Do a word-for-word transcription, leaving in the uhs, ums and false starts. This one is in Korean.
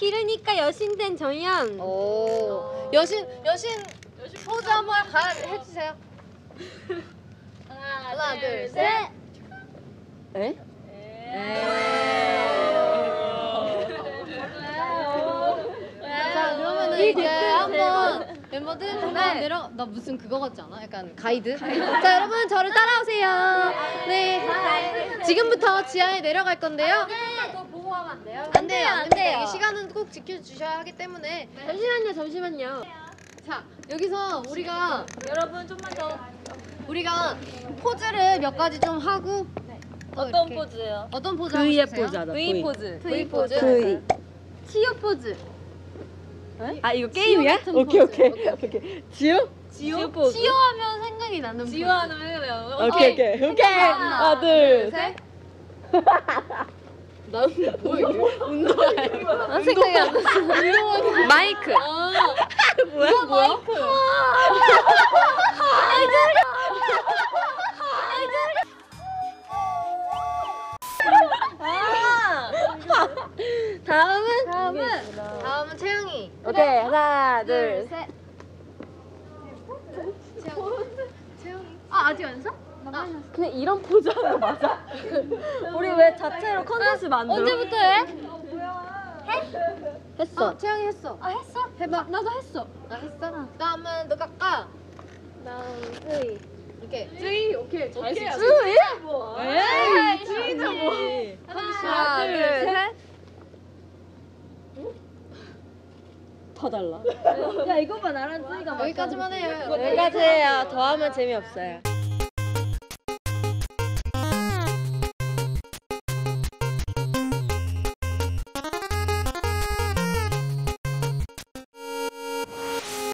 기르니까 여신된 정연. 오 여신 여신 포즈 한번 가 해주세요. 하나, 하나 둘 셋. 에? 자 그러면은 이제 한번 멤버들 한번 내려. 나 무슨 그거 같지 않아? 약간 가이드? 자 여러분 저를 따라오세요. 네 지금부터 지하에 내려갈 건데요. 더 보고 하면 안 돼요? 안 돼요 안 돼요. 이 시간은 꼭 지켜주셔야 하기 때문에. 잠시만요, 잠시만요. 자 여기서 우리가 여러분 좀만 더. 우리가 포즈를 몇 가지 좀 하고 어떤 이렇게. 포즈예요? 어떤 포즈 V의 하고 싶으세요? 포즈 하자. V 포즈. V 포즈. V. 치유 포즈. 아 이거 게임이야? 같은 오케이 포즈. 오케이 오케이, 오케이. 지우? 지오 포즈. 치유하면 생각이 나는 지오하는 왜요? 오케이 오케이 오케이. 하나 둘 셋. 나 뭐 이게? 운동할. 난 생각이 안 났어. 운동하는 마이크. 뭐야 뭐야? 다음은 다음은 다음은 채영이. 오케이 하나 둘 셋. 셋. 채영이. 아 아직 안 했어? 그냥 이런 포즈 하는 거 맞아? 우리 왜 자체로 컨텐츠 만들어? 언제부터 해? 했어. 어 채영이 했어. 아 했어? 해봐. 나도 했어. 나 했어. 다음은 너 깎아. 다음 V. 이렇게. 쯔이 오케이 잘했어. 쯔이? 에이 쯔이도 뭐. 하나, 둘, 셋. 더 달라. 야 이것만 알아 쯔이가. 여기까지만 해요. 여기까지 해요. 더 하면 재미없어요.